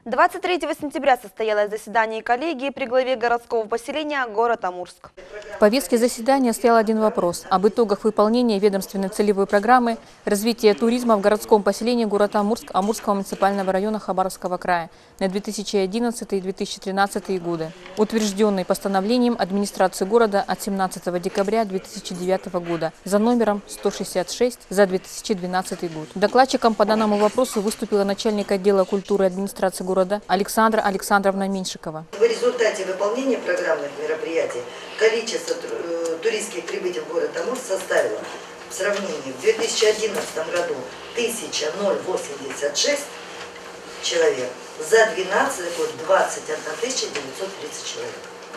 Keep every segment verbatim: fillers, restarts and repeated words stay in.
двадцать третьего сентября состоялось заседание коллегии при главе городского поселения город Амурск. В повестке заседания стоял один вопрос – об итогах выполнения ведомственной целевой программы развития туризма в городском поселении город Амурск Амурского муниципального района Хабаровского края на две тысячи одиннадцатый — две тысячи тринадцатый годы, утвержденный постановлением администрации города от семнадцатого декабря две тысячи девятого года за номером сто шестьдесят шесть за две тысячи двенадцатый год. Докладчиком по данному вопросу выступила начальник отдела культуры и администрации города Александра Александровна Меньшикова. В результате выполнения программных мероприятий количество туристских прибытий в город Амурск составило в сравнении в две тысячи одиннадцатом году тысяча восемьдесят шесть человек, за двенадцатый год двадцать одна тысяча девятьсот тридцать человек.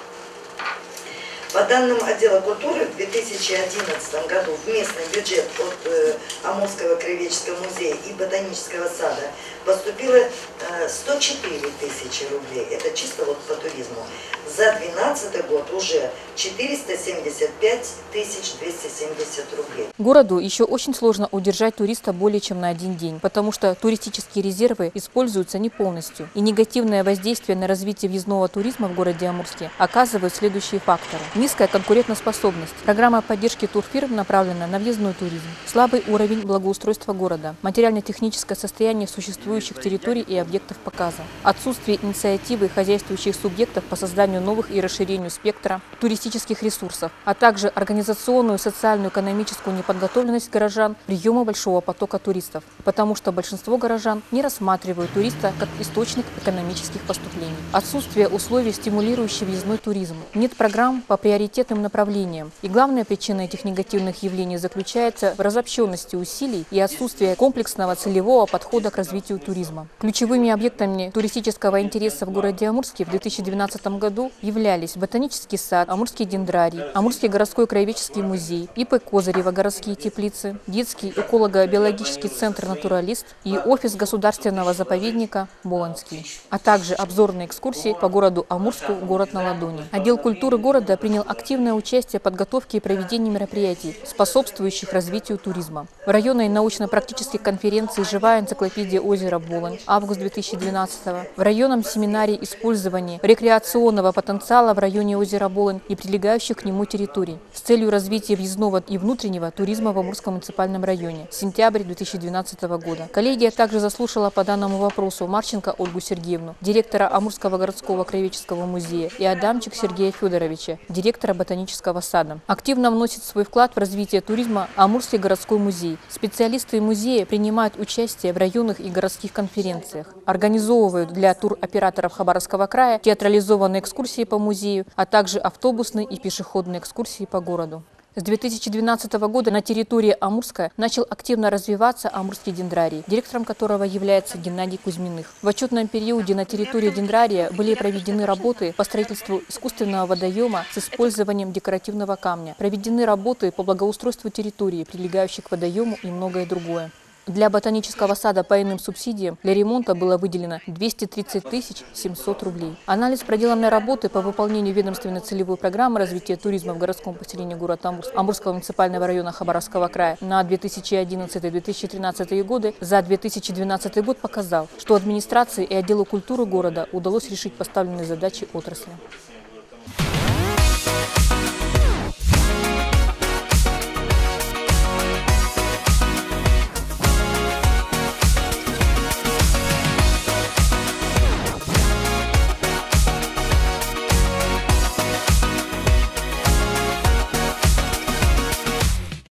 По данным отдела культуры, в две тысячи одиннадцатом году в местный бюджет от э, Амурского краеведческого музея и ботанического сада поступило э, сто четыре тысячи рублей. Это чисто вот по туризму. За две тысячи двенадцатый год уже четыреста семьдесят пять тысяч двести семьдесят рублей. Городу еще очень сложно удержать туриста более чем на один день, потому что туристические резервы используются не полностью. И негативное воздействие на развитие въездного туризма в городе Амурске оказывают следующие факторы. Низкая конкурентоспособность. Программа поддержки турфирм направлена на въездной туризм. Слабый уровень благоустройства города. Материально-техническое состояние существующих территорий и объектов показа. Отсутствие инициативы хозяйствующих субъектов по созданию новых и расширению спектра туристических ресурсов, а также организационную, социальную, экономическую неподготовленность горожан к приему большого потока туристов, потому что большинство горожан не рассматривают туриста как источник экономических поступлений. Отсутствие условий, стимулирующих въездной туризм. Нет программ по приоритетным направлениям. И главная причина этих негативных явлений заключается в разобщенности усилий и отсутствии комплексного целевого подхода к развитию туризма. Ключевыми объектами туристического интереса в городе Амурске в две тысячи двенадцатом году являлись ботанический сад, Амурский дендрарий, Амурский городской краеведческий музей, ИП Козырева городские теплицы, детский эколого-биологический центр «Натуралист» и офис государственного заповедника «Болонский», а также обзорные экскурсии по городу Амурску «Город на ладони». Отдел культуры города принял активное участие в подготовке и проведении мероприятий, способствующих развитию туризма. В районной научно-практической конференции «Живая энциклопедия озера Болонь» август две тысячи двенадцатого, в районном семинаре использования рекреационного потенциала в районе озера Болонь и прилегающих к нему территорий с целью развития въездного и внутреннего туризма в Амурском муниципальном районе. Сентябрь две тысячи двенадцатого года. Коллегия также заслушала по данному вопросу Марченко Ольгу Сергеевну, директора Амурского городского краеведческого музея, и Адамчик Сергея Федоровича, директора ботанического сада. Активно вносит свой вклад в развитие туризма Амурский городской музей. Специалисты музея принимают участие в районных и городских конференциях, организовывают для туроператоров Хабаровского края театрализованные экскурсии по музею, а также автобусные и пешеходные экскурсии по городу. С две тысячи двенадцатого года на территории Амурска начал активно развиваться Амурский дендрарий, директором которого является Геннадий Кузьминых. В отчетном периоде на территории дендрария были проведены работы по строительству искусственного водоема с использованием декоративного камня, проведены работы по благоустройству территории, прилегающей к водоему, и многое другое. Для ботанического сада по иным субсидиям для ремонта было выделено двести тридцать тысяч семьсот рублей. Анализ проделанной работы по выполнению ведомственной целевой программы развития туризма в городском поселении город Амурск Амурского муниципального района Хабаровского края на две тысячи одиннадцатый — две тысячи тринадцатый годы за две тысячи двенадцатый год показал, что администрации и отделу культуры города удалось решить поставленные задачи отрасли.